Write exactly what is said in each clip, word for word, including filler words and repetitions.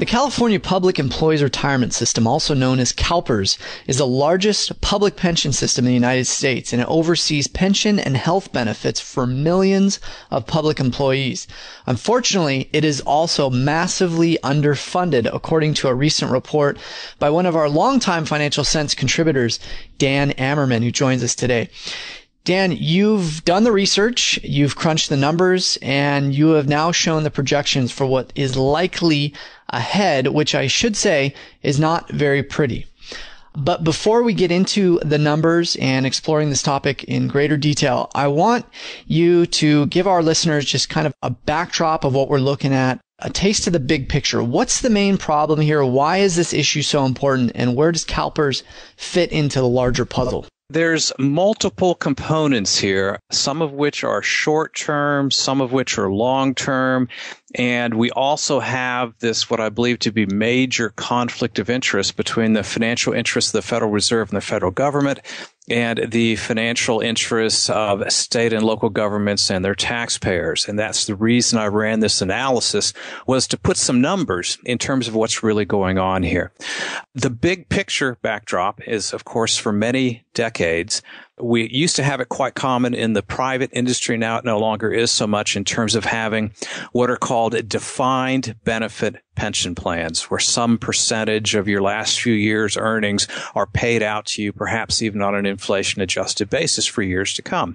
California Public Employees Retirement System, also known as CalPERS, is the largest public pension system in the United States, and it oversees pension and health benefits for millions of public employees. Unfortunately, it is also massively underfunded, according to a recent report by one of our longtime Financial Sense contributors, Dan Amerman, who joins us today. Dan, you've done the research, you've crunched the numbers, and you have now shown the projections for what is likely ahead, which I should say is not very pretty. But before we get into the numbers and exploring this topic in greater detail, I want you to give our listeners just kind of a backdrop of what we're looking at, a taste of the big picture. What's the main problem here? Why is this issue so important? And where does CalPERS fit into the larger puzzle? There's multiple components here, some of which are short-term, some of which are long-term, and we also have this, what I believe to be major conflict of interest between the financial interests of the Federal Reserve and the federal government and the financial interests of state and local governments and their taxpayers. And that's the reason I ran this analysis, was to put some numbers in terms of what's really going on here. The big picture backdrop is, of course, for many decades, we used to have it quite common in the private industry. Now it no longer is so much, in terms of having what are called defined benefit pension plans, where some percentage of your last few years' earnings are paid out to you, perhaps even on an inflation-adjusted basis for years to come.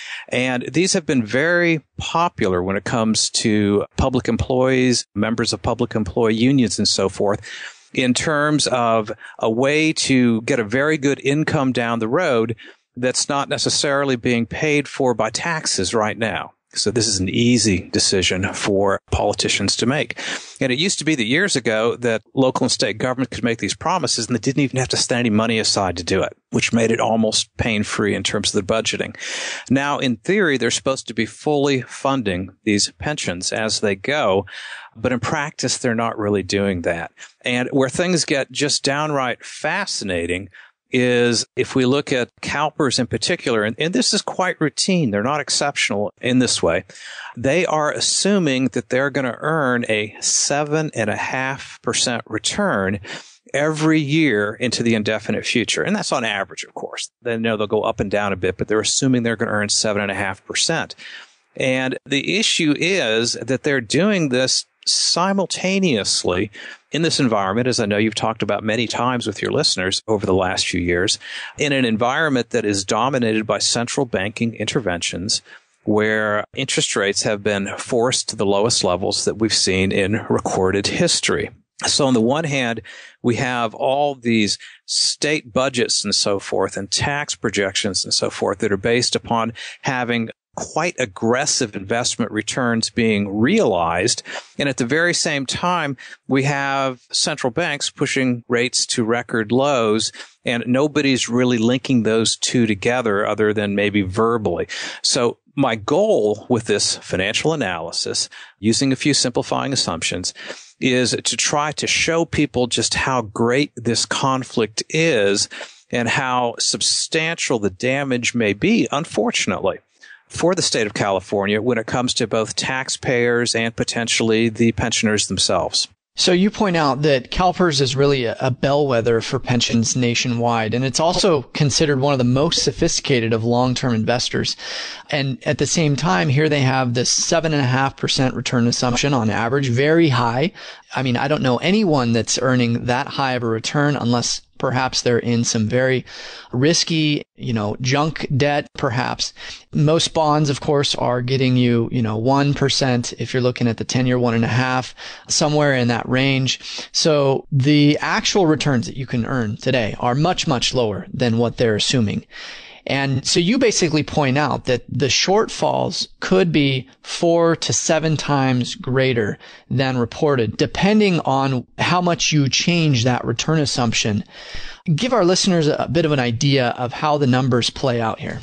And these have been very popular when it comes to public employees, members of public employee unions, and so forth, in terms of a way to get a very good income down the road that's not necessarily being paid for by taxes right now. So this is an easy decision for politicians to make. And it used to be that years ago that local and state government could make these promises and they didn't even have to set any money aside to do it, which made it almost pain-free in terms of the budgeting. Now, in theory, they're supposed to be fully funding these pensions as they go, but in practice, they're not really doing that. And where things get just downright fascinating is if we look at CalPERS in particular, and, and this is quite routine, they're not exceptional in this way, they are assuming that they're going to earn a seven point five percent return every year into the indefinite future. And that's on average, of course. They know they'll go up and down a bit, but they're assuming they're going to earn seven point five percent. And the issue is that they're doing this simultaneously in this environment, as I know you've talked about many times with your listeners over the last few years, in an environment that is dominated by central banking interventions, where interest rates have been forced to the lowest levels that we've seen in recorded history. So on the one hand, we have all these state budgets and so forth and tax projections and so forth that are based upon having quite aggressive investment returns being realized. And at the very same time, we have central banks pushing rates to record lows, and nobody's really linking those two together other than maybe verbally. So my goal with this financial analysis, using a few simplifying assumptions, is to try to show people just how great this conflict is and how substantial the damage may be, unfortunately, for the state of California when it comes to both taxpayers and potentially the pensioners themselves. So you point out that CalPERS is really a, a bellwether for pensions nationwide, and it's also considered one of the most sophisticated of long-term investors. And at the same time, here they have this seven point five percent return assumption on average, very high. I mean, I don't know anyone that's earning that high of a return unless perhaps they're in some very risky, you know, junk debt, perhaps. Most bonds, of course, are getting you, you know, one percent if you're looking at the ten-year, one and a half, somewhere in that range. So the actual returns that you can earn today are much, much lower than what they're assuming. And so you basically point out that the shortfalls could be four to seven times greater than reported, depending on how much you change that return assumption. Give our listeners a bit of an idea of how the numbers play out here.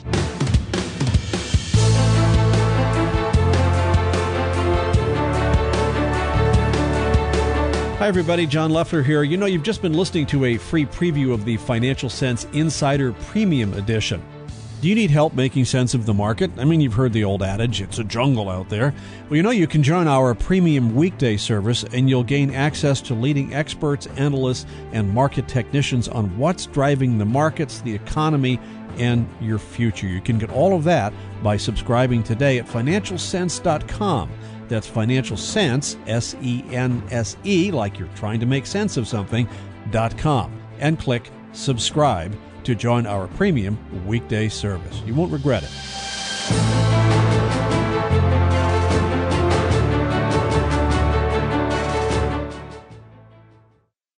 Hi, everybody. John Leffler here. You know, you've just been listening to a free preview of the Financial Sense Insider Premium Edition. Do you need help making sense of the market? I mean, you've heard the old adage, it's a jungle out there. Well, you know, you can join our premium weekday service and you'll gain access to leading experts, analysts, and market technicians on what's driving the markets, the economy, and your future. You can get all of that by subscribing today at financial sense dot com. That's Financial Sense, S E N S E, like you're trying to make sense of something, dot com, and click subscribe to join our premium weekday service. You won't regret it.